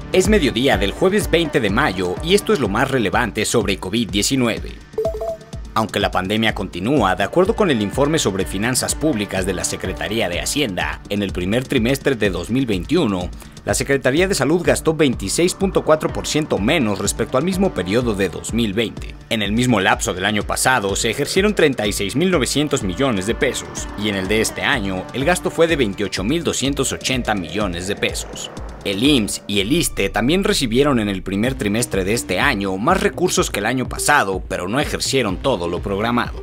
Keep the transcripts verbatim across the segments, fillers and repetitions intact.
Es mediodía del jueves veinte de mayo y esto es lo más relevante sobre COVID diecinueve. Aunque la pandemia continúa, de acuerdo con el informe sobre finanzas públicas de la Secretaría de Hacienda, en el primer trimestre de dos mil veintiuno, la Secretaría de Salud gastó veintiséis punto cuatro por ciento menos respecto al mismo periodo de dos mil veinte. En el mismo lapso del año pasado se ejercieron treinta y seis mil novecientos millones de pesos y en el de este año el gasto fue de veintiocho mil doscientos ochenta millones de pesos. El I M S S y el ISSSTE también recibieron en el primer trimestre de este año más recursos que el año pasado, pero no ejercieron todo lo programado.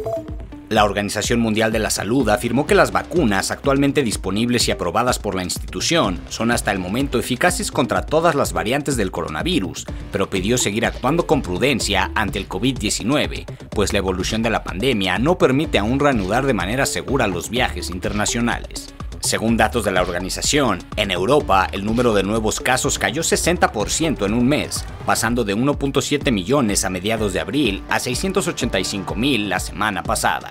La Organización Mundial de la Salud afirmó que las vacunas actualmente disponibles y aprobadas por la institución son hasta el momento eficaces contra todas las variantes del coronavirus, pero pidió seguir actuando con prudencia ante el COVID diecinueve, pues la evolución de la pandemia no permite aún reanudar de manera segura los viajes internacionales. Según datos de la organización, en Europa el número de nuevos casos cayó sesenta por ciento en un mes, pasando de uno punto siete millones a mediados de abril a seiscientos ochenta y cinco mil la semana pasada.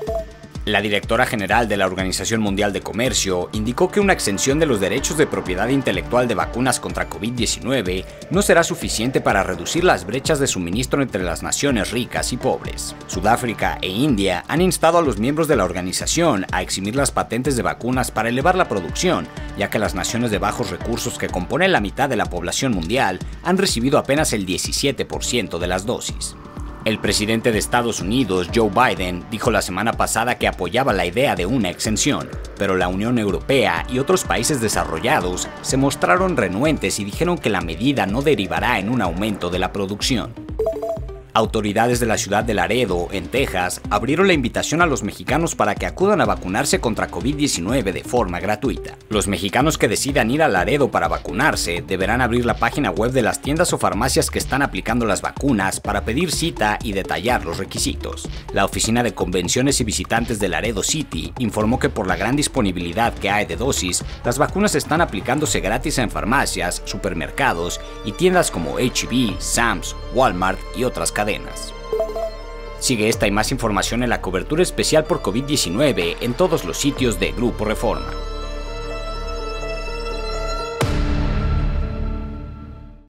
La directora general de la Organización Mundial de Comercio indicó que una exención de los derechos de propiedad intelectual de vacunas contra COVID diecinueve no será suficiente para reducir las brechas de suministro entre las naciones ricas y pobres. Sudáfrica e India han instado a los miembros de la organización a eximir las patentes de vacunas para elevar la producción, ya que las naciones de bajos recursos que componen la mitad de la población mundial han recibido apenas el diecisiete por ciento de las dosis. El presidente de Estados Unidos, Joe Biden, dijo la semana pasada que apoyaba la idea de una exención, pero la Unión Europea y otros países desarrollados se mostraron renuentes y dijeron que la medida no derivará en un aumento de la producción. Autoridades de la ciudad de Laredo, en Texas, abrieron la invitación a los mexicanos para que acudan a vacunarse contra COVID diecinueve de forma gratuita. Los mexicanos que decidan ir a Laredo para vacunarse deberán abrir la página web de las tiendas o farmacias que están aplicando las vacunas para pedir cita y detallar los requisitos. La Oficina de Convenciones y Visitantes de Laredo City informó que por la gran disponibilidad que hay de dosis, las vacunas están aplicándose gratis en farmacias, supermercados y tiendas como H E B, Sam's, Walmart y otras cadenas. Cadenas. Sigue esta y más información en la cobertura especial por COVID diecinueve en todos los sitios de Grupo Reforma.